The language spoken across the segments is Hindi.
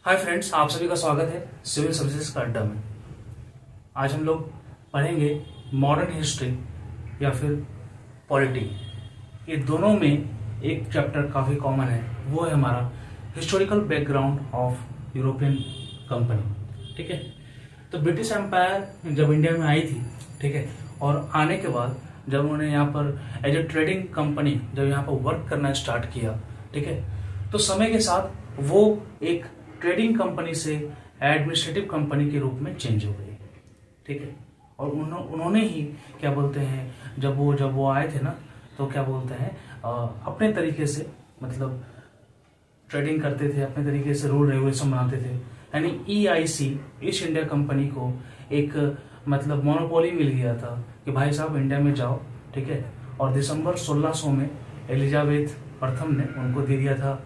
हाय फ्रेंड्स, आप सभी का स्वागत है सिविल सर्विसेज का अड्डा में। आज हम लोग पढ़ेंगे मॉडर्न हिस्ट्री या फिर पॉलिटी। ये दोनों में एक चैप्टर काफ़ी कॉमन है, वो है हमारा historical background of European company. ठीक है, तो ब्रिटिश एम्पायर जब इंडिया में आई थी, ठीक है, और आने के बाद जब उन्होंने यहाँ पर एज ए ट्रेडिंग कंपनी जब यहाँ पर वर्क करना स्टार्ट किया, ठीक है, तो समय के साथ वो एक ट्रेडिंग कंपनी से एडमिनिस्ट्रेटिव कंपनी के रूप में चेंज हो गई। ठीक है, और उन्होंने ही क्या बोलते हैं, जब वो आए थे ना, तो क्या बोलते हैं, अपने तरीके से मतलब ट्रेडिंग करते थे, अपने तरीके से रूल रेगुलेशन बनाते थे। यानी EIC ईस्ट इंडिया कंपनी को एक मतलब मोनोपोली मिल गया था कि भाई साहब इंडिया में जाओ, ठीक है, और दिसंबर 1600 में एलिजाबेथ प्रथम ने उनको दे दिया था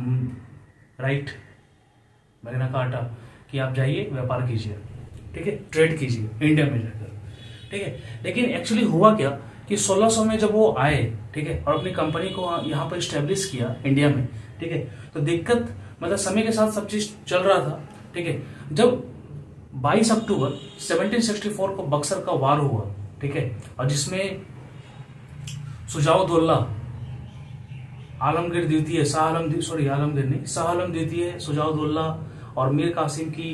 राइट, मैग्ना कार्टा, कि आप जाइए व्यापार कीजिए, ठीक है, ट्रेड कीजिए इंडिया में जाकर। ठीक है, लेकिन एक्चुअली हुआ क्या कि 1600 में जब वो आए, ठीक है, और अपनी कंपनी को यहाँ पर स्टेब्लिश किया इंडिया में, ठीक है, तो दिक्कत मतलब समय के साथ सब चीज चल रहा था। ठीक है, जब 22 अक्टूबर 1764 को बक्सर का वार हुआ, ठीक है, और जिसमें सुजाउद्दौला आलमगीर द्वितीय, शाह आलम द्वितीय, सुजाउद्दौला और मीर कासिम की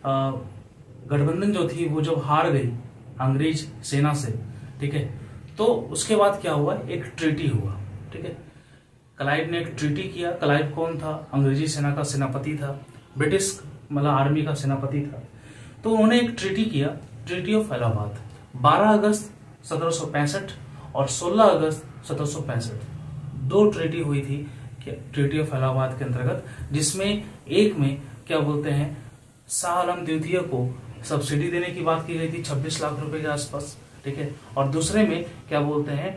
गठबंधन जो थी वो जब हार गई अंग्रेज सेना से, ठीक है, तो उसके बाद क्या हुआ, एक ट्रीटी हुआ। ठीक है, क्लाइव ने एक ट्रीटी किया। क्लाइव कौन था? अंग्रेजी सेना का सेनापति था, ब्रिटिश मतलब आर्मी का सेनापति था। तो उन्होंने एक ट्रीटी किया, ट्रीटी ऑफ इलाहाबाद, 12 अगस्त 1765 और 16 अगस्त 1765। दो ट्रीटी हुई थी ट्रीटी ऑफ इलाहाबाद के अंतर्गत, जिसमें एक में क्या बोलते हैं, शाह आलम द्वितीय को सब्सिडी देने की बात की गई थी 26 लाख रुपए के आसपास। ठीक है, और दूसरे में क्या बोलते हैं,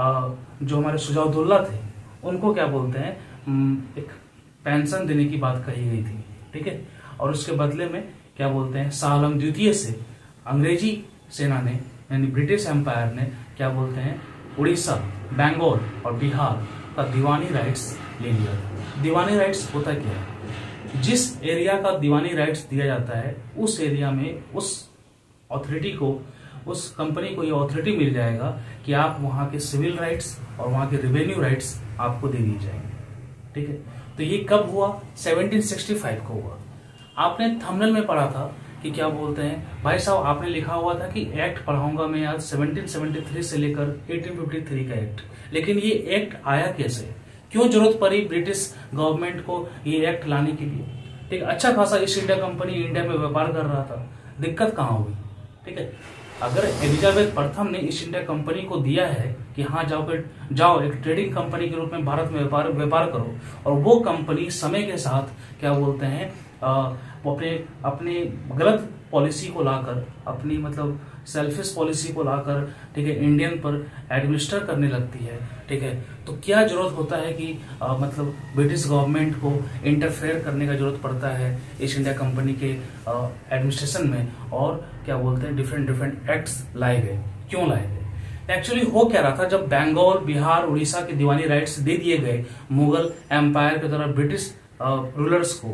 जो हमारे सुजाउद्दौला थे उनको क्या बोलते हैं, एक पेंशन देने की बात कही गई थी। ठीक है, और उसके बदले में क्या बोलते हैं, शाह आलम द्वितीय से अंग्रेजी सेना ने यानी ब्रिटिश एम्पायर ने क्या बोलते हैं, उड़ीसा, बंगाल और बिहार का दीवानी राइट्स ले लिया। दीवानी राइट्स होता क्या है? जिस एरिया का दीवानी राइट्स दिया जाता है उस एरिया में उस अथॉरिटी को, उस कंपनी को ये अथॉरिटी मिल जाएगा कि आप वहां के सिविल राइट्स और वहां के रेवेन्यू राइट्स आपको दे दिए जाएंगे। ठीक है, तो ये कब हुआ? 1765 को हुआ। आपने थंबनेल में पढ़ा था कि क्या बोलते हैं, भाई साहब आपने लिखा हुआ था कि एक्ट पढ़ाऊंगा मैं आज 1773 से लेकर 1853 का एक्ट, लेकिन ये एक्ट आया कैसे, क्यों जरूरत पड़ी ब्रिटिश गवर्नमेंट को ये एक्ट लाने के लिए? ठीक है, अच्छा खासा ईस्ट इंडिया कंपनी इंडिया में व्यापार कर रहा था, दिक्कत कहाँ हुई? ठीक है, अगर एलिजाबेथ प्रथम ने ईस्ट इंडिया कंपनी को दिया है कि हाँ जाओ एक ट्रेडिंग कंपनी के रूप में भारत में व्यापार करो, और वो कंपनी समय के साथ क्या बोलते हैं, वो अपने गलत पॉलिसी को लाकर, अपनी मतलब सेल्फिश पॉलिसी को लाकर, ठीक है, इंडियन पर एडमिनिस्टर करने लगती है। ठीक है, तो क्या जरूरत होता है कि मतलब ब्रिटिश गवर्नमेंट को इंटरफेयर करने का जरूरत पड़ता है ईस्ट इंडिया कंपनी के एडमिनिस्ट्रेशन में, और क्या बोलते हैं डिफरेंट एक्ट्स लाए गए। क्यों लाए गए? एक्चुअली हो क्या रहा था, जब बंगाल, बिहार, उड़ीसा के दीवानी राइट्स दे दिए गए मुगल एम्पायर के द्वारा ब्रिटिश रूलर्स को,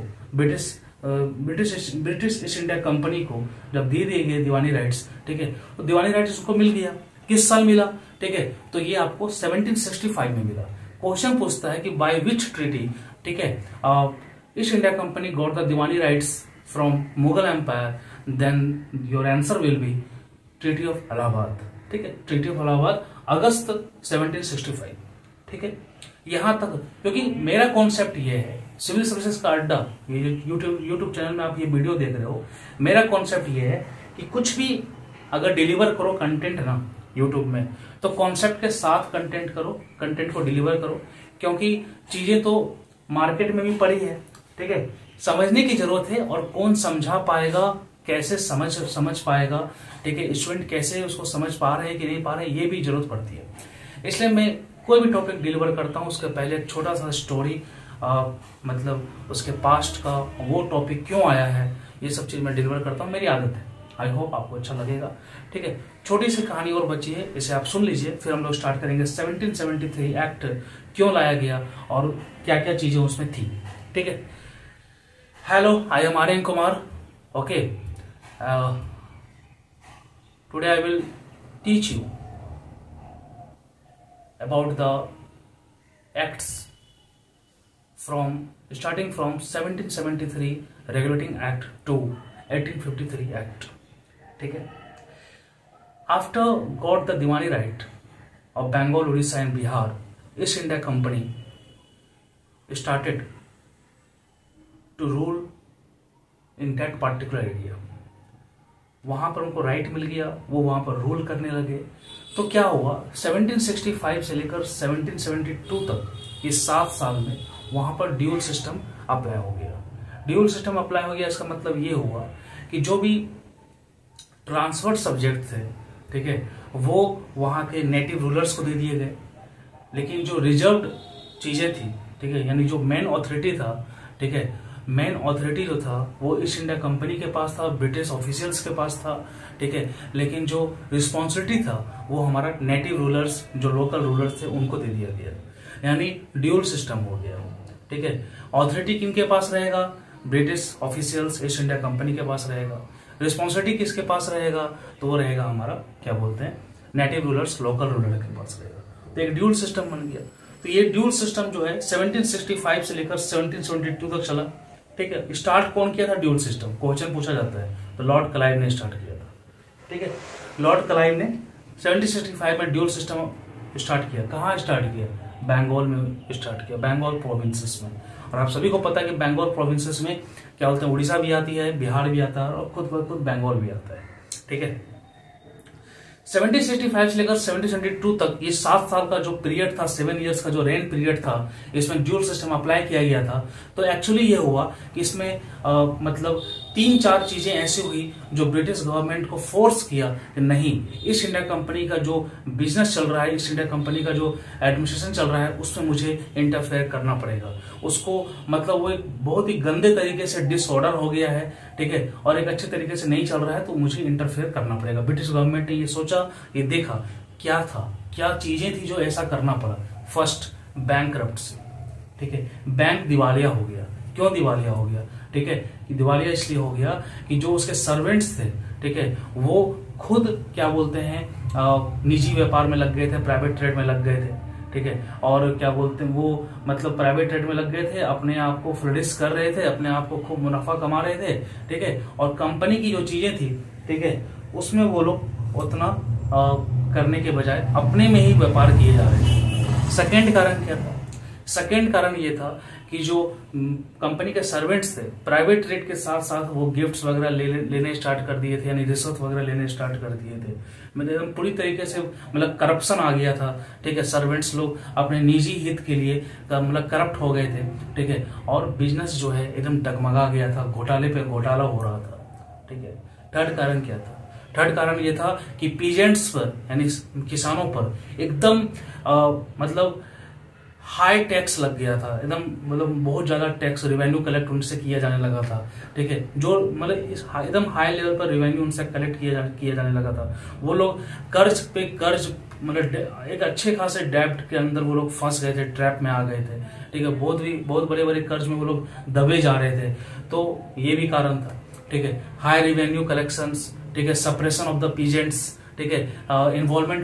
ब्रिटिश ईस्ट इंडिया कंपनी को जब दे दिए गए दीवानी राइट्स, ठीक है, तो दीवानी राइट्स उसको मिल गया। किस साल मिला? ठीक है, तो ये आपको 1765 में मिला। क्वेश्चन पूछता है कि बाय विच ट्रीटी, ठीक है, East India company got the Diwani rights from Mughal empire, then your answer will be treaty of Allahabad. ठीक है, ट्रीटी ऑफ इलाहाबाद अगस्त 1765। ठीक है, यहां तक, क्योंकि मेरा कॉन्सेप्ट ये है, सिविल सर्विसेज का अड्डा, ये यूट्यूब चैनल में आप ये वीडियो देख रहे हो, मेरा कॉन्सेप्ट ये है कि कुछ भी अगर डिलीवर करो कंटेंट ना यूट्यूब में, तो कॉन्सेप्ट के साथ कंटेंट करो, कंटेंट को डिलीवर करो, क्योंकि चीजें तो मार्केट में भी पड़ी है। ठीक है, समझने की जरूरत है, और कौन समझा पाएगा, कैसे समझ पाएगा, ठीक है, स्टूडेंट कैसे उसको समझ पा रहे हैं कि नहीं पा रहे हैं, ये भी जरूरत पड़ती है। इसलिए मैं कोई भी टॉपिक डिलीवर करता हूं उसके पहले एक छोटा सा स्टोरी, मतलब उसके पास्ट का, वो टॉपिक क्यों आया है, ये सब चीज मैं डिलीवर करता हूँ, मेरी आदत है। आई होप आपको अच्छा लगेगा। ठीक है, छोटी सी कहानी और बची है, इसे आप सुन लीजिए, फिर हम लोग स्टार्ट करेंगे। 1773 एक्ट क्यों लाया गया और क्या क्या चीजें उसमें थी। ठीक है, Hello, I am Aryan Kumar. Okay, today I will teach you about the acts starting from 1773 Regulating Act to 1853 Act. ठीक है. After got the Diwani right of Bengal, Orissa and Bihar, East India Company started to rule in that particular area. वहाँ पर उनको राइट मिल गया, वो वहाँ पर रूल करने लगे. तो क्या हुआ, 1765 से लेकर 1772 तक ये 7 साल में वहाँ पर ड्यूल सिस्टम अप्लाई हो गया. ड्यूल सिस्टम अप्लाई हो गया, इसका मतलब ये हुआ कि जो भी ट्रांसफर सब्जेक्ट थे, ठीक है, वो वहाँ के नेटिव रूलर्स को दे दिए गए. लेकिन जो रिजर्व्ड चीजें थी, ठीक है, यानी जो मेन ऑथोरिटी था, ठीक है, मेन ऑथोरिटी जो था वो ईस्ट इंडिया कंपनी के पास था, ब्रिटिश ऑफिशियल्स के पास था, ठीक है. लेकिन जो रिस्पॉन्सिबिलिटी था वो हमारा नेटिव रूलर्स, जो लोकल रूलर्स थे, उनको दे दिया गया. यानी ड्यूल सिस्टम हो गया. ठीक है. ऑथोरिटी किनके पास रहेगा, British officials, East India company के पास रहेगा. रिस्पॉन्सिबिलिटी किसके पास रहेगा, तो वो रहेगा हमारा क्या बोलते हैं, नेटिव रूलर्स, लोकल रूलर के पास रहेगा. तो एक ड्यूल सिस्टम बन गया. तो ये ड्यूल सिस्टम जो है 1765 से लेकर 1772 तक चला. ठीक है. स्टार्ट कौन किया था ड्यूल सिस्टम, क्वेश्चन पूछा जाता है, तो लॉर्ड क्लाइव ने स्टार्ट किया था. ठीक है. लॉर्ड क्लाइव ने 1765 में ड्यूल सिस्टम स्टार्ट किया. कहाँ स्टार्ट किया, बंगाल में स्टार्ट किया, बंगाल प्रोविंसेस में. और आप सभी को पता है कि बंगाल प्रोविंसेस में क्या बोलते हैं, उड़ीसा भी आती है, बिहार भी आता है और खुद बंगाल भी आता है. ठीक है. 1765 से लेकर 1772 तक ये 7 साल का जो पीरियड था, 7 इयर्स का जो रेन पीरियड था, इसमें ड्यूल सिस्टम अप्लाई किया गया था. तो एक्चुअली ये हुआ कि इसमें मतलब 3-4 चीजें ऐसी हुई जो ब्रिटिश गवर्नमेंट को फोर्स किया कि नहीं, ईस्ट इंडिया कंपनी का जो बिजनेस चल रहा है, ईस्ट इंडिया कंपनी का जो एडमिनिस्ट्रेशन चल रहा है, उसमें मुझे इंटरफेयर करना पड़ेगा. उसको मतलब वो एक बहुत ही गंदे तरीके से डिसऑर्डर हो गया है. ठीक है. और एक अच्छे तरीके से नहीं चल रहा है, तो मुझे इंटरफेयर करना पड़ेगा. ब्रिटिश गवर्नमेंट ने ये सोचा, ये देखा क्या था, क्या चीजें थी जो ऐसा करना पड़ा. First, bankruptcy. ठीक है. बैंक दिवालिया हो गया. क्यों दिवालिया हो गया, ठीक है, कि दिवालिया इसलिए हो गया कि जो उसके सर्वेंट्स थे, ठीक है, वो खुद क्या बोलते हैं, निजी व्यापार में लग गए थे, प्राइवेट ट्रेड में लग गए थे. ठीक है. और क्या बोलते हैं, वो मतलब प्राइवेट ट्रेड में लग गए थे, अपने आप को फ्लरिश कर रहे थे, अपने आप को खूब मुनाफा कमा रहे थे. ठीक है. और कंपनी की जो चीजें थी, ठीक है, उसमें वो लोग उतना करने के बजाय अपने में ही व्यापार किए जा रहे थे. सेकेंड कारण क्या था, सेकेंड कारण ये था कि जो कंपनी के सर्वेंट्स थे, प्राइवेट ट्रेड के साथ साथ वो गिफ्ट्स वगैरह लेने स्टार्ट कर दिए थे, यानी रिश्वत वगैरह लेने स्टार्ट कर दिए थे. मतलब एकदम पूरी तरीके से मतलब करप्शन आ गया था. ठीक है. सर्वेंट्स लोग अपने निजी हित के लिए मतलब करप्ट हो गए थे. ठीक है. और बिजनेस जो है एकदम डगमगा गया था, घोटाले पे घोटाला हो रहा था. ठीक है. थर्ड कारण क्या था, थर्ड कारण ये था कि पीजेंट्स पर, यानी किसानों पर एकदम मतलब हाई टैक्स लग गया था. एकदम मतलब बहुत ज्यादा टैक्स, रेवेन्यू कलेक्ट उनसे किया जाने लगा था. ठीक है. जो मतलब एकदम हाई लेवल पर रेवेन्यू उनसे कलेक्ट किया जाने लगा था. वो लोग कर्ज पे कर्ज, मतलब एक अच्छे खासे डेब्ट के अंदर वो लोग फंस गए थे, ट्रैप में आ गए थे. ठीक है. बहुत बड़े बड़े कर्ज में वो लोग दबे जा रहे थे. तो ये भी कारण था. ठीक है. हाई रेवेन्यू कलेक्शंस, ठीक है, सप्रेशन ऑफ द पीजेंट्स, ठीक है, involvement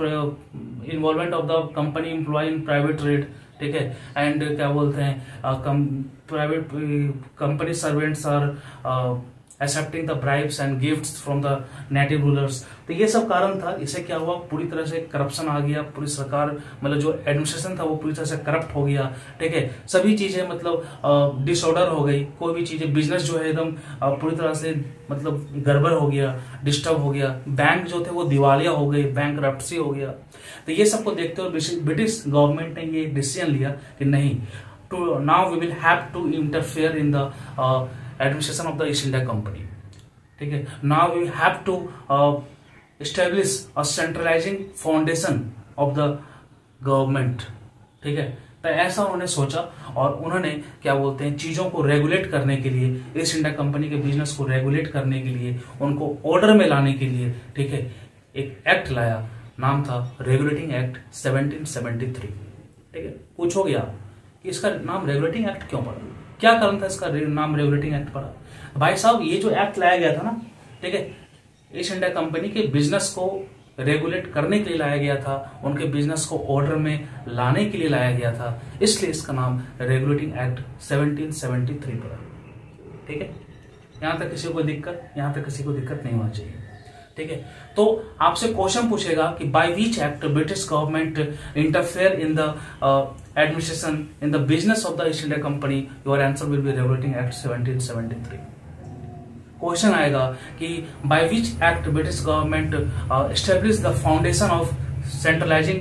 of the company employ in private trade. ठीक है. एंड क्या बोलते हैं, private company servants are accepting the bribes and gifts from the native rulers. तो ये सब कारण था. इससे क्या हुआ, पूरी तरह से करप्शन आ गया. पूरी सरकार मतलब जो एडमिनिस्ट्रेशन था वो पूरी तरह से करप्ट हो गया. ठीक है. सभी चीजें मतलब डिसऑर्डर हो गई. कोई भी चीजें, बिजनेस जो है एकदम पूरी तरह से मतलब गड़बड़ हो गया, डिस्टर्ब हो गया. बैंक जो थे वो दिवालिया हो गए, बैंकरप्सी हो गया. तो ये सबको देखते हुए ब्रिटिश गवर्नमेंट ने ये डिसीजन लिया कि नहीं, to now we will have to interfere in the administration of the East India Company. ठीक है. Now we have to establish a centralising foundation of the government. ठीक है. तो ऐसा उन्होंने सोचा और उन्होंने क्या बोलते हैं, चीजों को रेगुलेट करने के लिए, ईस्ट इंडिया कंपनी के बिजनेस को रेगुलेट करने के लिए, उनको ऑर्डर में लाने के लिए, ठीक है, एक एक्ट लाया. नाम था रेगुलेटिंग एक्ट 1773. ठीक है. पूछोगे आप कि इसका नाम रेगुलेटिंग एक्ट क्यों पड़ा, क्या कारण था इसका नाम रेगुलेटिंग एक्ट पड़ा? भाई साहब ये जो एक्ट लाया गया था ना, ठीक है, ईस्ट इंडिया कंपनी के बिजनेस को रेगुलेट करने के लिए लाया गया था, उनके बिजनेस को ऑर्डर में लाने के लिए लाया गया था, इसलिए इसका नाम रेगुलेटिंग एक्ट 1773 पड़ा। ठीक है, यहां तक किसी को दिक्कत, यहां तक किसी को दिक्कत नहीं होना चाहिए। ठीक है, तो आपसे क्वेश्चन पूछेगा कि by which act British government interfere in the administration in the business of the East India Company, your answer will be regulating act 1773। Question आएगा कि by which act British government establish the foundation of centralising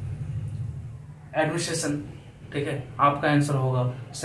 administration. ठीक है, आपका आंसर होगा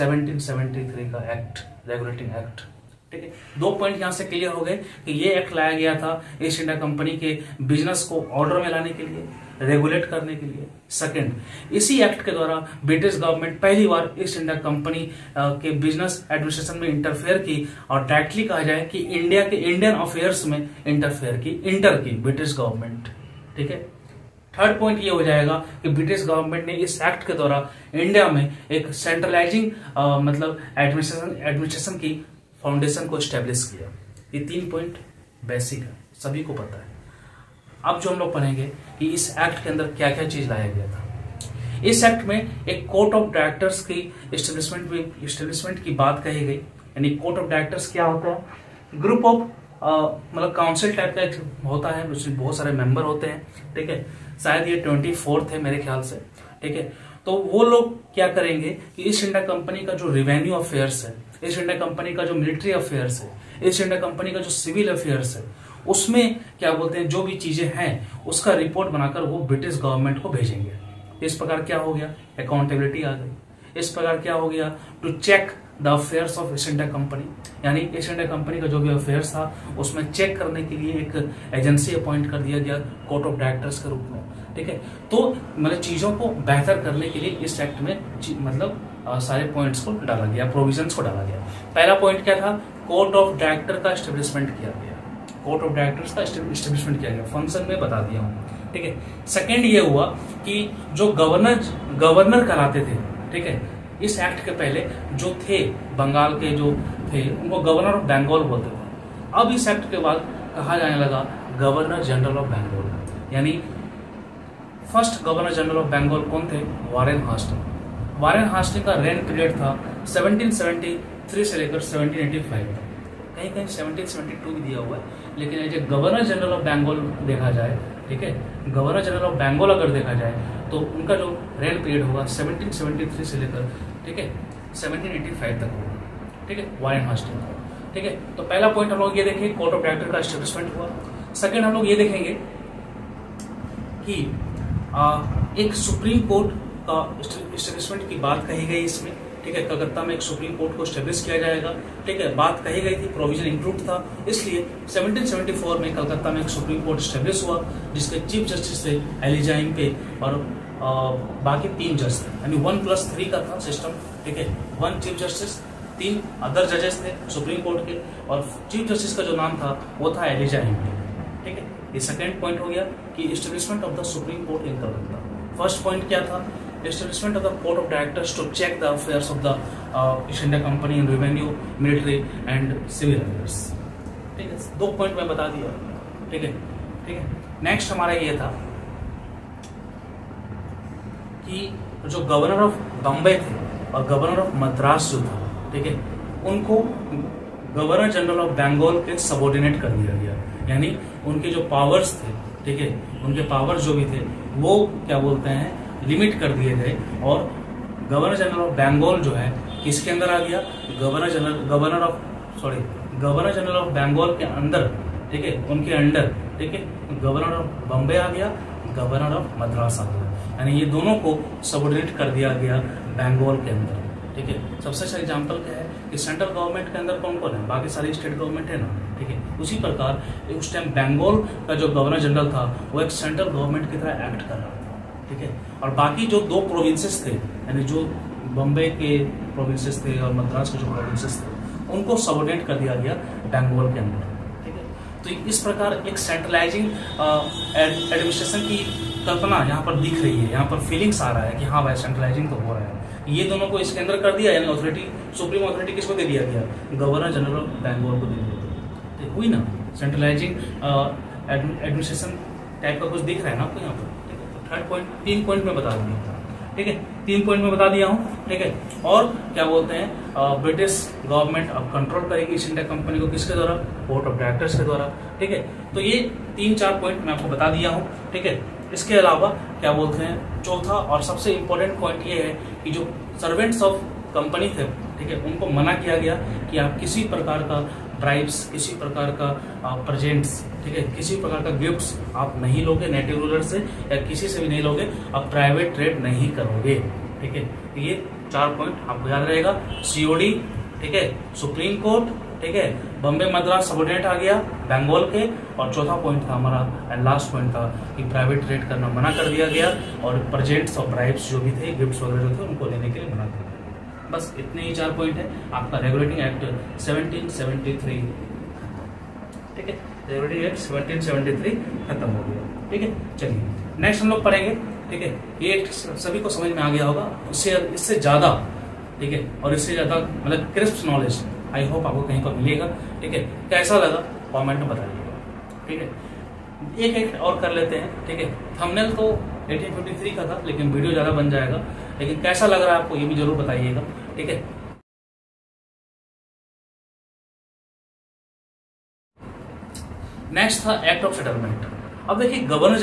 1773 का एक्ट, रेगुलेटिंग एक्ट। ठीक है, 2 पॉइंट यहां से क्लियर हो गए कि ये एक्ट लाया गया था ईस्ट इंडिया कंपनी के बिजनेस को ऑर्डर में लाने के लिए, रेगुलेट करने के लिए। सेकंड, इसी एक्ट के द्वारा ब्रिटिश गवर्नमेंट पहली बार ईस्ट इंडिया कंपनी के बिजनेस एडमिनिस्ट्रेशन में इंटरफेयर की, और डायरेक्टली कहा जाए कि इंडिया के इंडियन अफेयर्स में इंटरफेयर की, इंटर की ब्रिटिश गवर्नमेंट। ठीक है, थर्ड पॉइंट ये हो जाएगा कि ब्रिटिश गवर्नमेंट ने इस एक्ट के द्वारा इंडिया में एक सेंट्रलाइजिंग मतलब एडमिनिस्ट्रेशन की फाउंडेशन को स्टैब्लिश किया। ये 3 पॉइंट बेसिक है, सभी को पता है। अब जो हम लोग पढ़ेंगे कि इस एक्ट के अंदर क्या क्या चीज लाया गया था। इस एक्ट में एक कोर्ट ऑफ डायरेक्टर्स की एस्टेब्लिशमेंट की बात कही गई। यानी कोर्ट ऑफ डायरेक्टर्स क्या होता है? ग्रुप ऑफ मतलब काउंसिल टाइप का एक होता है, उसमें बहुत सारे मेंबर होते हैं। ठीक है, शायद ये 24 है मेरे ख्याल से। ठीक है, तो वो लोग क्या करेंगे कि ईस्ट इंडिया कंपनी का जो रेवेन्यू अफेयर्स है, ईस्ट इंडिया कंपनी का जो मिलिट्री अफेयर्स है, ईस्ट इंडिया कंपनी का जो सिविल अफेयर्स है, उसमें क्या बोलते हैं, जो भी चीजें हैं उसका रिपोर्ट बनाकर वो ब्रिटिश गवर्नमेंट को भेजेंगे। इस प्रकार क्या हो गया? अकाउंटेबिलिटी आ गई। इस प्रकार क्या हो गया? To check the affairs of East India Company, यानी ईस्ट इंडिया कंपनी का जो भी अफेयर्स था उसमें चेक करने के लिए एक एजेंसी अपॉइंट कर दिया गया कोर्ट ऑफ डायरेक्टर्स के रूप में। ठीक है, तो मतलब चीजों को बेहतर करने के लिए इस एक्ट में मतलब सारे पॉइंट्स को डाला गया, प्रोविजंस को डाला गया। पहला पॉइंट क्या था? कोर्ट ऑफ डायरेक्टर का एस्टेब्लिशमेंट किया गया। कोर्ट ऑफ डायरेक्टर्स का एस्टेब्लिशमेंट किया गया, फंक्शन में बता दिया हूं। ठीक है, सेकंड ये हुआ कि जो गवर्नर कहलाते थे, ठीक है, इस एक्ट के पहले जो थे बंगाल के जो थे उनको गवर्नर ऑफ बंगाल बोलते थे। अब इस एक्ट के बाद कहा जाने लगा गवर्नर जनरल ऑफ बंगाल। यानी first governor general of Bengal कौन थे? Warren Hasting. वारेन हास्टिंग का रेन पीरियड था 1773 से लेकर 1785 तक। कहीं कहीं 1772 भी दिया हुआ है, लेकिन as a governor general of Bengal देखा जाए, ठीक है, गवर्नर जनरल ऑफ बंगाल अगर देखा जाए तो उनका जो रेन पीरियड होगा 1773 से लेकर, ठीक है, 1785 तक होगा। ठीक है, वारेन हास्टिंग का। ठीक है, तो पहला पॉइंट हम लोग ये देखेंगे, कोर्ट ऑफ डायरेक्टर का एस्टेब्लिशमेंट हुआ। सेकंड हम लोग ये देखेंगे कि एक सुप्रीम कोर्ट का एस्टेब्लिशमेंट की बात कही गई इसमें। ठीक है, कलकत्ता में एक सुप्रीम कोर्ट को एस्टेब्लिश किया जाएगा। ठीक है, बात कही गई थी, प्रोविजन इंक्लूड था, इसलिए 1774 में कलकत्ता में एक सुप्रीम कोर्ट एस्टेब्लिश हुआ, जिसके चीफ जस्टिस थे एलिजा इम्पे और बाकी 3 जज थे। यानी 1+3 का था सिस्टम। ठीक है, 1 चीफ जस्टिस, 3 अदर जजेस थे सुप्रीम कोर्ट के, और चीफ जस्टिस का जो नाम था वो था एलिजा इम्पे। ठीक है, ये सेकेंड पॉइंट हो गया कि establishment of the supreme court in Calcutta. First point क्या था? Establishment of the court of directors to check the affairs of the East India Company in revenue, military and civil affairs। ठीक है, 2 पॉइंट मैं बता दिया। ठीक है, ठीक है। नेक्स्ट हमारा ये था कि जो गवर्नर ऑफ बम्बई थे और गवर्नर ऑफ मद्रास जो था, ठीक है, उनको गवर्नर जनरल ऑफ बंगाल के सबऑर्डिनेट कर दिया गया। यानी उनके जो पावर्स थे, ठीक है, उनके पावर्स जो भी थे वो क्या बोलते हैं, लिमिट कर दिए गए, और गवर्नर जनरल ऑफ बंगाल जो है किसके अंदर आ गया? गवर्नर जनरल ऑफ बंगाल के अंदर, ठीक है, उनके अंडर। ठीक है, गवर्नर ऑफ बम्बई आ गया, गवर्नर ऑफ मद्रास आ गया। यानी ये दोनों को सबऑर्डिनेट कर दिया गया बंगाल के अंदर। ठीक है, सबसे अच्छा एग्जांपल क्या है कि सेंट्रल गवर्नमेंट के अंदर कौन कौन है? बाकी सारी स्टेट गवर्नमेंट है ना। ठीक है, उसी प्रकार उस टाइम बंगाल का जो गवर्नर जनरल था वो एक सेंट्रल गवर्नमेंट की तरह एक्ट कर रहा था। ठीक है, और बाकी जो 2 प्रोविंसेस थे, यानी जो बम्बई के प्रोविंसेस थे और मद्रास के जो प्रोविंसेस थे, उनको सबऑर्डिनेट कर दिया गया बंगाल के अंदर। ठीक है, तो इस प्रकार एक सेंट्रलाइजिंग एडमिनिस्ट्रेशन की कल्पना यहाँ पर दिख रही है, यहाँ पर फीलिंग्स आ रहा है कि हाँ भाई सेंट्रलाइजिंग तो हो रहा है, ये दोनों को इसके अंदर कर दिया, यानी अथॉरिटी, सुप्रीम अथॉरिटी किसको दे दिया गया, गवर्नर जनरल ऑफ बेंगोल को दे दिया। हुई ना सेंट्रलाइजिंग एडमिनिस्ट्रेशन टाइप का कुछ दिख रहा है ना आपको यहाँ पर। ठीक है, तो थर्ड पॉइंट 3 पॉइंट में बता दिया। ठीक है, 3 पॉइंट में बता दिया हूँ। ठीक है, और क्या बोलते हैं, ब्रिटिश गवर्नमेंट अब कंट्रोल करेगी ईस्ट इंडिया कंपनी को, किसके द्वारा, बोर्ड ऑफ डायरेक्टर्स के द्वारा। ठीक है, तो ये 3-4 पॉइंट मैं आपको बता दिया हूँ। ठीक है, इसके अलावा क्या बोलते हैं, चौथा और सबसे इंपॉर्टेंट पॉइंट ये है कि जो सर्वेंट्स ऑफ कंपनी थे, ठीक है, उनको मना किया गया कि आप किसी प्रकार का ब्राइब्स, किसी प्रकार का प्रेजेंट्स, ठीक है, किसी प्रकार का गिफ्ट्स आप नहीं लोगे नेटिव रूलर से, या किसी से भी नहीं लोगे, आप प्राइवेट ट्रेड नहीं करोगे। ठीक है, ये 4 पॉइंट आपको याद रहेगा। सीओडी, ठीक है, सुप्रीम कोर्ट, ठीक है, बॉम्बे मद्रास सबऑर्डिनेट आ गया बंगाल के, और चौथा पॉइंट था हमारा एंड लास्ट पॉइंट था कि प्राइवेट ट्रेड करना मना कर दिया गया, और प्रेजेंट्स और ब्राइब्स जो भी थे, गिफ्ट्स वगैरह जो थे, उनको लेने के लिए मना कर दिया। बस इतने ही 4 पॉइंट है आपका रेगुलेटिंग एक्ट 1773। ठीक है, रेगुलेटिंग एक्ट 1773 खत्म हो गया। ठीक है, चलिए नेक्स्ट हम लोग पढ़ेंगे। ठीक है, ये एक्ट सभी को समझ में आ गया होगा, इससे ज्यादा, ठीक है, और इससे ज्यादा मतलब क्रिस्प नॉलेज आई होप आपको कहीं पर मिलेगा। ठीक है, कैसा लगा कमेंट में बताइएगा। ठीक है, एक एक्ट और कर लेते हैं। ठीक है, थंबनेल तो 1853 का था, लेकिन वीडियो ज्यादा बन जाएगा, लेकिन कैसा लग रहा है आपको ये भी जरूर बताइएगा। ठीक है, नेक्स्ट था एक्ट ऑफ सेटलमेंट। अब देखिए गवर्नर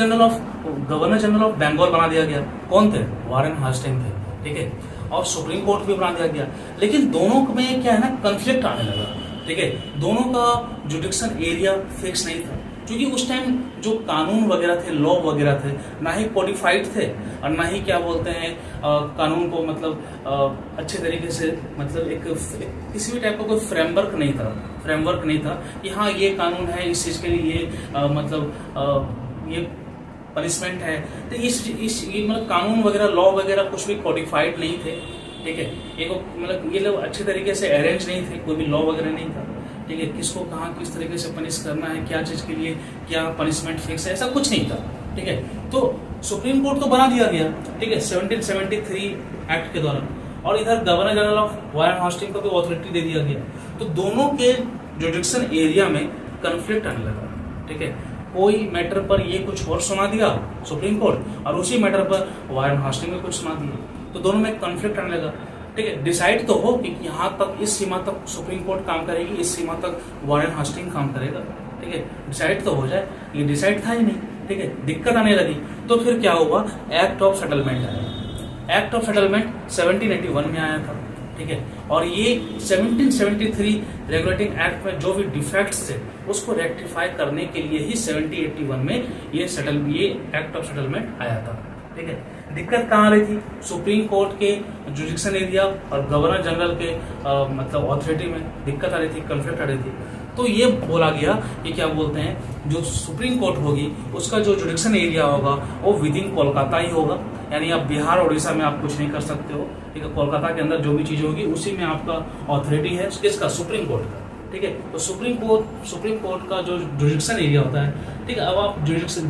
जनरल ऑफ बंगाल बना दिया गया। कौन थे, वारेन हास्टिंग थे। ठीक है, और सुप्रीम कोर्ट भी बना दिया गया, लेकिन दोनों में क्या है ना, कंफ्लिक्ट आने लगा। ठीक है, दोनों का जुडिक्शन एरिया फिक्स नहीं था, क्योंकि उस टाइम जो कानून वगैरह थे, लॉ वगैरह थे, ना ही कोडिफाइड थे, और ना ही क्या बोलते हैं कानून को मतलब अच्छे तरीके से, मतलब एक किसी भी टाइप का कोई फ्रेमवर्क नहीं था कि हाँ ये कानून है, इस चीज के लिए ये मतलब ये पनिशमेंट है। तो ये मतलब कानून वगैरह, लॉ वगैरह कुछ भी कोडिफाइड नहीं थे। ठीक है, एक मतलब ये लोग अच्छे तरीके से अरेंज नहीं थे, कोई भी लॉ वगैरह नहीं था। ठीक है, किसको कहाँ किस तरीके से पनिश करना है, क्या चीज के लिए क्या पनिशमेंट फिक्स है, ऐसा कुछ नहीं था। ठीक है, तो सुप्रीम कोर्ट तो बना दिया गया। ठीक है, 1773 एक्ट के द्वारा, और इधर governor general of Warren Hasting को भी अथॉरिटी दे दिया गया। तो दोनों के जुडिक्शन एरिया में कंफ्लिक्ट आने लगा। ठीक है, कोई मैटर पर ये कुछ और सुना दिया सुप्रीम कोर्ट, और उसी मैटर पर वारेन हास्टिंग में कुछ सुना दिया, तो दोनों में कंफ्लिक्ट आने लगा। ठीक है, डिसाइड तो हो कि यहाँ तक, इस सीमा तक सुप्रीम कोर्ट काम करेगी, इस सीमा तक वारेन हास्टिंग काम करेगा। ठीक है, डिसाइड तो हो जाए, ये डिसाइड था ही नहीं। ठीक है, दिक्कत आने लगी, तो फिर क्या हुआ, एक्ट ऑफ सेटलमेंट आया। एक्ट ऑफ सेटलमेंट 1781 में आया था। ठीक है, और ये 1773 रेगुलेटिंग एक्ट में जो भी डिफेक्ट्स थे उसको रेक्टिफाई करने के लिए ही 1781 में ये एक्ट ऑफ सेटलमेंट आया था। ठीक है, दिक्कत कहाँ आ रही थी, सुप्रीम कोर्ट के जुडिक्शन एरिया और गवर्नर जनरल के मतलब अथॉरिटी में दिक्कत आ रही थी, कंफ्लिक्ट आ रही थी। तो ये बोला गया कि क्या बोलते हैं, जो सुप्रीम कोर्ट होगी उसका जो जुडिक्शन एरिया होगा वो विद इन कोलकाता ही होगा, यानी आप बिहार उड़ीसा में आप कुछ नहीं कर सकते हो। ठीक है, कोलकाता के अंदर जो भी चीज होगी उसी में आपका अथॉरिटी है, किसका, सुप्रीम कोर्ट का। ठीक है, तो सुप्रीम कोर्ट का जो जुडिक्शन एरिया होता है। ठीक है, अब आप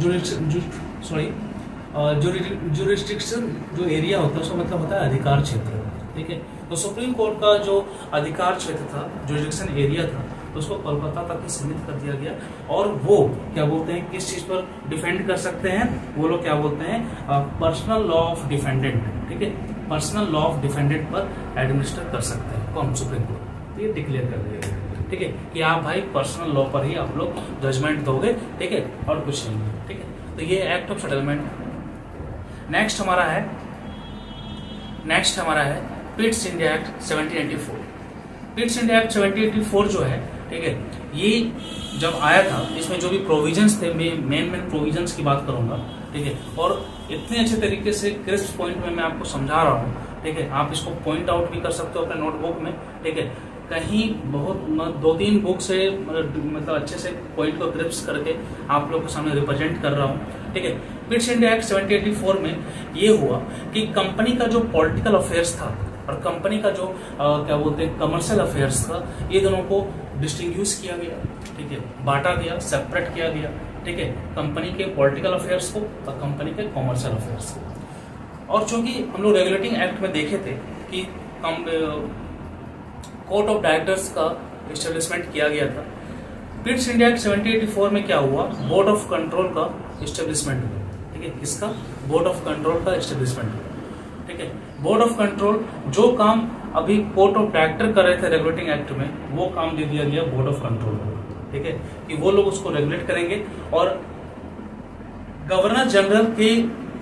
जुरिस्डिक्शन जो एरिया होता है उसका मतलब होता है अधिकार क्षेत्र। ठीक है, तो सुप्रीम कोर्ट का जो अधिकार क्षेत्र था, जुरिस्डिक्शन एरिया था, तो उसको कोलकाता तक ही सीमित कर दिया गया। और वो क्या बोलते हैं, किस चीज पर डिफेंड कर सकते हैं, वो लोग क्या बोलते हैं, पर्सनल लॉ ऑफ डिफेंडेंट। ठीक है, पर्सनल लॉ ऑफ डिफेंडेंट पर एडमिनिस्टर कर सकते हैं कौन, सुप्रीम कोर्ट। तो ये डिक्लेयर कर दिया गया। ठीक है, कि आप भाई पर्सनल लॉ पर ही आप लोग जजमेंट दोगे। ठीक है, और कुछ नहीं। ठीक है, तो ये एक्ट ऑफ सेटलमेंट। नेक्स्ट हमारा है Pitt's India act 1784। Pitt's India act 1784 जो है, ठीक है, ये जब आया था, इसमें जो भी प्रोविजंस थे, मेन प्रोविजंस की बात करूंगा। ठीक है, और इतने अच्छे तरीके से क्रिस्प पॉइंट में मैं आपको समझा रहा हूँ। ठीक है, आप इसको पॉइंट आउट भी कर सकते हो अपने नोटबुक में। ठीक है, कहीं बहुत 2-3 बुक से मतलब अच्छे से पॉइंट को ग्रिप्स करके आप लोग के सामने रिप्रेजेंट कर रहा हूँ। ठीक है, पिट्स इंडिया एक्ट 1784 में ये हुआ कि कंपनी का जो पॉलिटिकल अफेयर्स था और कंपनी का जो क्या बोलते हैं कमर्शियल अफेयर्स था, ये दोनों को डिस्टिंग्विश किया गया। ठीक है, बांटा गया, सेपरेट किया गया। ठीक है, कंपनी के पॉलिटिकल अफेयर्स को और कंपनी के कॉमर्शियल अफेयर्स को। और चूंकि हम लोग रेगुलेटिंग एक्ट में देखे थे कि कोर्ट ऑफ डायरेक्टर्स का एस्टेब्लिशमेंट किया गया था, पिट्स इंडिया एक्ट 1784 में क्या हुआ, बोर्ड ऑफ कंट्रोल का एस्टेब्लिशमेंट हुआ। ठीक है, किसका, बोर्ड ऑफ कंट्रोल का एस्टेब्लिशमेंट हुआ। ठीक है, बोर्ड ऑफ कंट्रोल जो काम अभी कोर्ट ऑफ डायरेक्टर कर रहे थे रेगुलेटिंग एक्ट में, वो काम दे दिया गया बोर्ड ऑफ कंट्रोल को। ठीक है, कि वो लोग उसको रेगुलेट करेंगे और गवर्नर जनरल के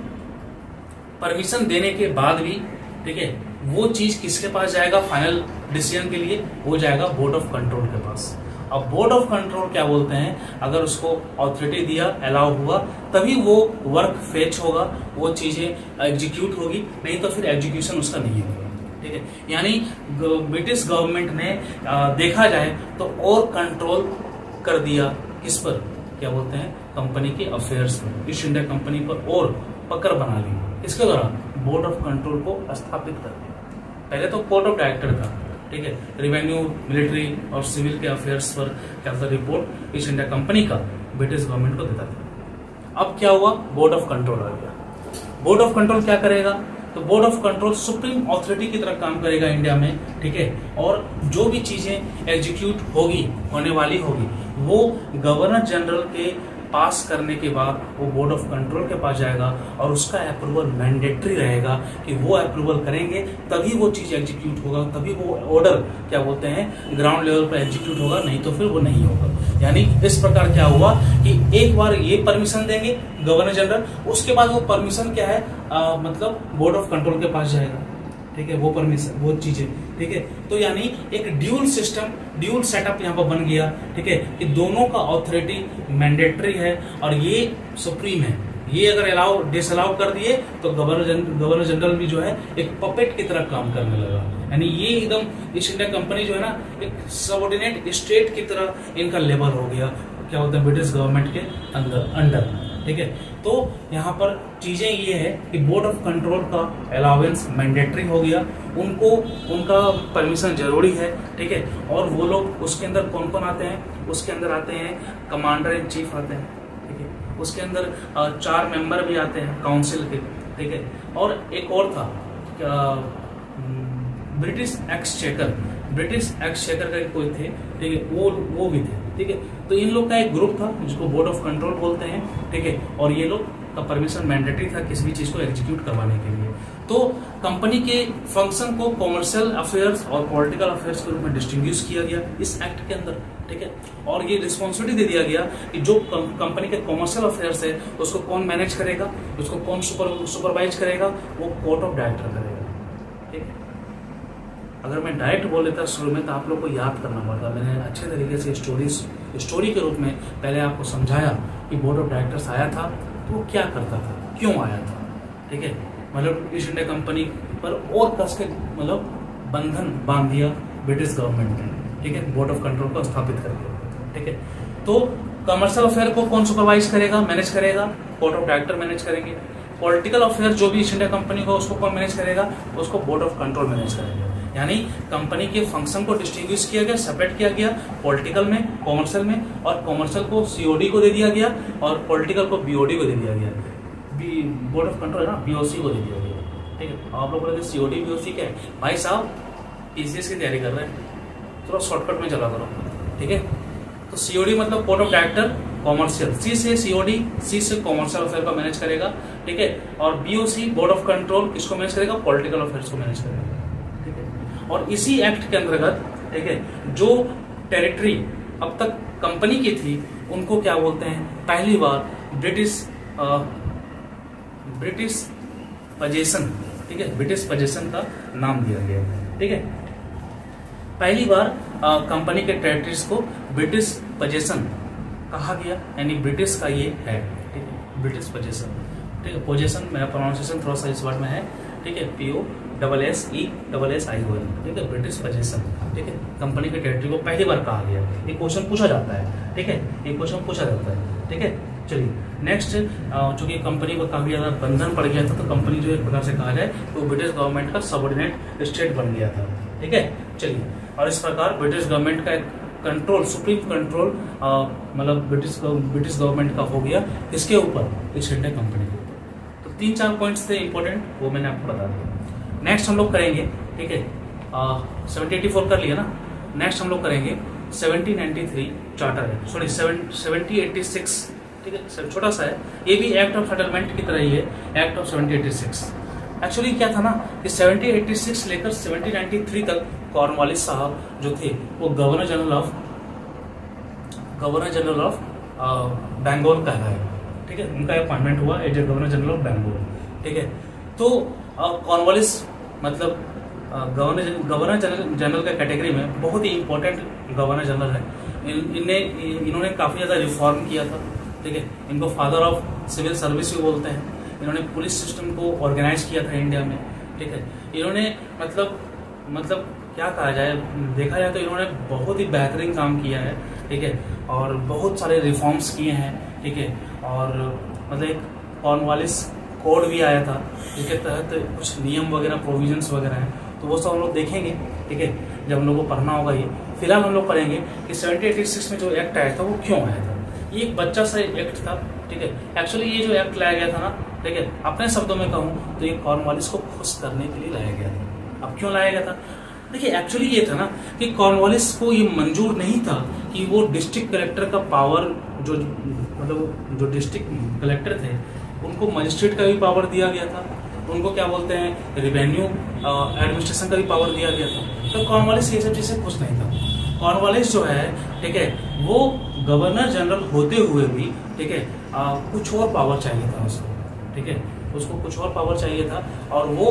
परमिशन देने के बाद भी, ठीक है, वो चीज किसके पास जाएगा फाइनल डिसीजन के लिए, वो जाएगा बोर्ड ऑफ कंट्रोल के पास। अब बोर्ड ऑफ कंट्रोल क्या बोलते हैं, अगर उसको ऑथोरिटी दिया, अलाउ हुआ, तभी वो वर्क फेच होगा, वो चीजें एग्जीक्यूट होगी, नहीं तो फिर एग्जीक्यूशन उसका नहीं होगा। ठीक है, यानी ब्रिटिश गवर्नमेंट ने देखा जाए तो और कंट्रोल कर दिया किस पर, क्या बोलते हैं, कंपनी के अफेयर्स पर, ईस्ट इंडिया कंपनी पर और पकड़ बना ली। इसके द्वारा बोर्ड ऑफ कंट्रोल को स्थापित कर दिया। पहले तो कोर्ट ऑफ डायरेक्टर था, ठीक है, रेवेन्यू, मिलिट्री और सिविल के अफेयर्स पर क्या था, रिपोर्ट ईस्ट इंडिया कंपनी का ब्रिटिश गवर्नमेंट को देता था। अब क्या हुआ, बोर्ड ऑफ कंट्रोल आ गया। बोर्ड ऑफ कंट्रोल क्या करेगा, तो board of control supreme authority की तरह काम करेगा इंडिया में। ठीक है, और जो भी चीजें एग्जीक्यूट होगी, होने वाली होगी, वो गवर्नर जनरल के पास करने के बाद वो बोर्ड ऑफ कंट्रोल के पास जाएगा और उसका अप्रूवल मैंडेटरी रहेगा कि वो अप्रूवल करेंगे तभी वो चीज एग्जीक्यूट होगा, तभी वो ऑर्डर क्या बोलते हैं ग्राउंड लेवल पर एग्जीक्यूट होगा, नहीं तो फिर वो नहीं होगा। यानी इस प्रकार क्या हुआ कि एक बार ये परमिशन देंगे गवर्नर जनरल, उसके बाद वो परमिशन क्या है, मतलब बोर्ड ऑफ कंट्रोल के पास जाएगा। ठीक है, वो परमिशन, वो चीजें, ठीक है, तो यानी एक ड्यूल सिस्टम, ड्यूल सेटअप यहाँ पर बन गया। ठीक है, कि दोनों का ऑथोरिटी मैंडेटरी है और ये सुप्रीम है। ये अगर अलाउ डिसअलाउ कर दिए तो गवर्नर जनरल भी जो है एक पपेट की तरह काम करने लगा। यानी ये एकदम ईस्ट इंडिया कंपनी जो है ना, एक सबऑर्डिनेट स्टेट की तरह इनका लेवल हो गया, क्या होता है, ब्रिटिश गवर्नमेंट के अंडर। ठीक है, तो यहाँ पर चीजें ये है कि बोर्ड ऑफ कंट्रोल का अलाउंस मैंडेटरी हो गया, उनको उनका परमिशन जरूरी है। ठीक है, और वो लोग उसके अंदर कौन कौन आते हैं, उसके अंदर आते हैं कमांडर इन चीफ आते हैं। ठीक है, उसके अंदर 4 मेंबर भी आते हैं काउंसिल के। ठीक है, और एक और था ब्रिटिश एक्सचेकर का कोई थे, ठीक है, वो भी थे। ठीक है, तो इन लोग का एक ग्रुप था जिसको बोर्ड ऑफ कंट्रोल बोलते हैं। ठीक है, और ये लोग का परमिशन मैंडेटरी था किसी भी चीज को एग्जीक्यूट करवाने के लिए। तो कंपनी के फंक्शन को कॉमर्शियल अफेयर्स और पॉलिटिकल अफेयर्स के रूप में डिस्टिंग्विश किया गया इस एक्ट के अंदर। ठीक है, और ये रिस्पॉन्सिबिलिटी दे दिया गया कि जो कंपनी के कॉमर्शियल अफेयर्स है उसको कौन मैनेज करेगा, उसको कौन सुपरवाइज करेगा, वो कोर्ट ऑफ डायरेक्टर करेगा। ठीक है, अगर मैं डायरेक्ट बोल लेता शुरू में तो आप लोग को याद करना पड़ता। मैंने अच्छे तरीके से स्टोरी के रूप में पहले आपको समझाया कि बोर्ड ऑफ डायरेक्टर्स आया था तो वो क्या करता था, क्यों आया था। ठीक है, मतलब ईस्ट इंडिया कंपनी पर और कस के मतलब बंधन बांध दिया ब्रिटिश गवर्नमेंट ने। ठीक है, बोर्ड ऑफ कंट्रोल को स्थापित करके। ठीक है, तो कमर्शियल अफेयर को कौन सुपरवाइज करेगा, मैनेज करेगा, कोर्ट ऑफ डायरेक्टर मैनेज करेंगे। पॉलिटिकल अफेयर जो भी ईस्ट इंडिया कंपनी को उसको कौन मैनेज करेगा, उसको बोर्ड ऑफ कंट्रोल मैनेज करेगा। यानी कंपनी के फंक्शन को डिस्टिंग्विश किया गया, सेपरेट किया गया, पॉलिटिकल में, कॉमर्शियल में, और कॉमर्शियल को सीओडी को दे दिया गया और पॉलिटिकल को बीओडी को दे दिया गया। बोर्ड ऑफ कंट्रोल है ना, बीओसी को दे दिया गया। ठीक है, आप लोग बोलेंगे सीओडी बीओसी क्या है, भाई साहब पीसीएस की तैयारी कर रहे हैं, थोड़ा शॉर्टकट में चला करो। ठीक है, तो सीओडी मतलब court of director commercial, C से सीओडी, सी से कॉमर्शियल अफेयर को मैनेज करेगा। ठीक है, और बीओसी बोर्ड ऑफ कंट्रोल किसको मैनेज करेगा, पॉलिटिकल अफेयर्स को मैनेज करेगा। ठीक है, और इसी एक्ट के अंतर्गत, ठीक है, जो टेरिटरी अब तक कंपनी की थी उनको क्या बोलते हैं, पहली बार ब्रिटिश पजेशन, ठीक है, ब्रिटिश पजेशन का नाम दिया गया। ठीक है, पहली बार कंपनी के टेरिटरीज को ब्रिटिश पजेशन कहा गया, यानी ब्रिटिश का ये है। ठीक है, ब्रिटिश पजेशन। ठीक है, पोजेशन मेरा प्रोनाउंसिएशन थोड़ा सा इस वर्ड में है। ठीक है, POSSESSION। ठीक है, ब्रिटिश पजेशन। ठीक है, कंपनी के टेरिटरी को पहली बार कहा गया। ये क्वेश्चन पूछा जाता है। ठीक है, ये क्वेश्चन पूछा जाता है। ठीक है, चलिए नेक्स्ट, चूंकि कंपनी को काफी ज्यादा बंधन पड़ गया था तो कंपनी जो एक प्रकार से कहा जाए तो ब्रिटिश गवर्नमेंट का सबऑर्डिनेट स्टेट बन गया था। ठीक है, चलिए, और इस प्रकार ब्रिटिश गवर्नमेंट का एक कंट्रोल, सुप्रीम कंट्रोल मतलब ब्रिटिश गवर्नमेंट का हो गया इसके ऊपर, ईस्ट इंडिया कंपनी के ऊपर। तो 3-4 पॉइंट्स थे इंपॉर्टेंट, वो मैंने आपको बता दिया। नेक्स्ट हम लोग करेंगे, ठीक है, 1784 कर लिया ना, नेक्स्ट हम लोग करेंगे 1793 चार्टर है, सॉरी 1786, ठीक है, सर छोटा सा है, ये भी एक्ट ऑफ सेटलमेंट की तरह ही है, एक्ट ऑफ 1786। एक्चुअली क्या था ना कि 1786 लेकर 1793 तक कॉर्नवालिस साहब जो थे वो गवर्नर जनरल ऑफ बंगाल कहलाए, ठीक है, उनका अपॉइंटमेंट हुआ as a governor general of Bengal, ठीक है। तो कॉर्नवालिस मतलब गवर्नर जनरल का कैटेगरी में बहुत ही इंपॉर्टेंट गवर्नर जनरल है। इन्होंने काफी ज्यादा रिफॉर्म किया था, ठीक है, इनको फादर ऑफ सिविल सर्विस भी बोलते हैं। इन्होंने पुलिस सिस्टम को ऑर्गेनाइज किया था इंडिया में, ठीक है। इन्होंने मतलब क्या कहा जाए, देखा जाए तो इन्होंने बहुत ही बेहतरीन काम किया है, ठीक है, और बहुत सारे रिफॉर्म्स किए हैं, ठीक है। और मतलब एक कॉर्नवालिस कोड भी आया था जिसके तहत कुछ नियम वगैरह, प्रोविजंस वगैरह हैं, तो वो सब हम लोग देखेंगे, ठीक है, जब हम लोग को पढ़ना होगा ये। फिलहाल हम लोग पढ़ेंगे कि 1786 में जो एक्ट आया था वो क्यों आया था। ये एक बच्चा सा एक्ट था, ठीक है। एक्चुअली ये जो एक्ट लाया गया था ना, ठीक है, अपने शब्दों में कहूँ तो ये कॉर्नवालिस को खुश करने के लिए लाया गया था। अब क्यों लाया गया था, देखिए एक्चुअली ये था ना कि कॉर्नवालिस को ये मंजूर नहीं था कि वो डिस्ट्रिक्ट कलेक्टर का पावर, जो डिस्ट्रिक्ट कलेक्टर थे उनको मजिस्ट्रेट का भी पावर दिया गया था, उनको क्या बोलते हैं रेवेन्यू एडमिनिस्ट्रेशन का भी पावर दिया गया था। तो कॉर्नवालिस ये सब चीजें खुश नहीं था। कॉर्नवालिस जो है, ठीक है, वो गवर्नर जनरल होते हुए भी, ठीक है, कुछ और पावर चाहिए था उसको, ठीक है, उसको कुछ और पावर चाहिए था, और वो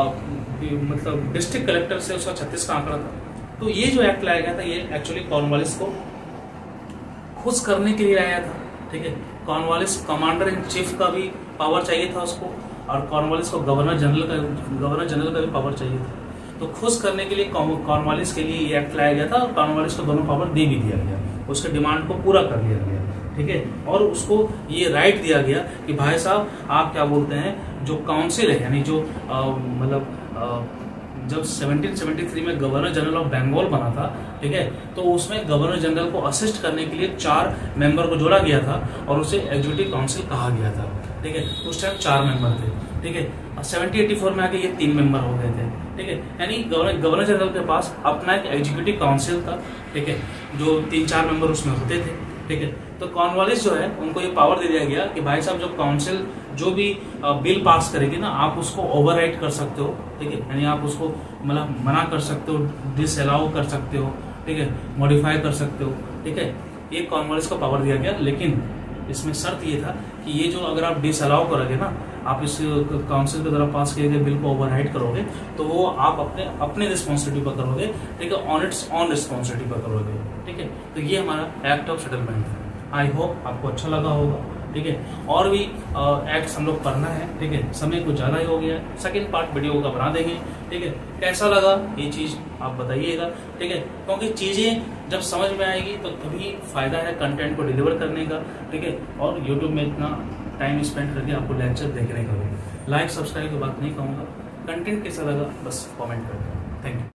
मतलब डिस्ट्रिक्ट कलेक्टर से उसका 36 का आंकड़ा था। तो ये जो एक्ट लाया गया था ये एक्चुअली कॉर्नवालिस को खुश करने के लिए लाया था, ठीक है। कॉर्नवालिस कमांडर इन चीफ का भी पावर चाहिए था उसको, और कॉर्नवालिस को गवर्नर जनरल का भी पावर चाहिए था। तो खुश करने के लिए कॉर्नवालिस के लिए ये एक्ट लाया गया था, और कॉर्नवालिस को दोनों पावर दे भी दिया गया, उसके डिमांड को पूरा कर लिया गया, ठीक है। और उसको ये राइट दिया गया कि भाई साहब आप क्या बोलते हैं, जो काउंसिल है, यानी जो मतलब जब 1773 में गवर्नर जनरल ऑफ बंगाल बना था, ठीक है, तो उसमें गवर्नर जनरल को असिस्ट करने के लिए 4 मेंबर को जोड़ा गया था, और उसे एग्जीक्यूटिव काउंसिल कहा गया था, ठीक है। उस टाइम 4 मेंबर थे, ठीक है। 1784 में आके ये 3 मेंबर हो गए थे, ठीक है। यानी गवर्नर जनरल के पास अपना एक एग्जीक्यूटिव काउंसिल था, ठीक है, जो 3-4 मेंबर उसमें होते थे, ठीक है। तो कॉर्नवालिस जो है उनको ये पावर दे दिया गया कि भाई साहब जो काउंसिल जो भी बिल पास करेगी ना, आप उसको ओवरराइड कर सकते हो, ठीक है, यानी आप उसको मतलब मना कर सकते हो, डिसअलाउ कर सकते हो, ठीक है, मॉडिफाई कर सकते हो, ठीक है। ये कॉर्नवालिस को पावर दिया गया, लेकिन इसमें शर्त ये था कि ये जो अगर आप डिसअलाउ करोगे ना, आप इस काउंसिल के द्वारा पास किए गए बिल को ओवरराइड करोगे, तो वो आप अपने रिस्पॉन्सिबिलिटी पर करोगे, ठीक है, ऑन इट्स ऑन रिस्पॉन्सिबिलिटी पर करोगे, ठीक है। तो ये हमारा एक्ट ऑफ सेटलमेंट है। आई होप आपको अच्छा लगा होगा, ठीक है। और भी एक्ट्स हम लोग पढ़ना है, ठीक है, समय कुछ ज्यादा ही हो गया है, सेकंड पार्ट वीडियो का बना देंगे, ठीक है। कैसा लगा ये चीज आप बताइएगा, ठीक है, क्योंकि चीजें जब समझ में आएगी तो तभी फायदा है कंटेंट को डिलीवर करने का, ठीक है, और यूट्यूब में इतना टाइम स्पेंड करके आपको लेक्चर देखने का भी। लाइक सब्सक्राइब की बात नहीं कहूँगा, कंटेंट कैसा लगा बस कमेंट करके। Thank you.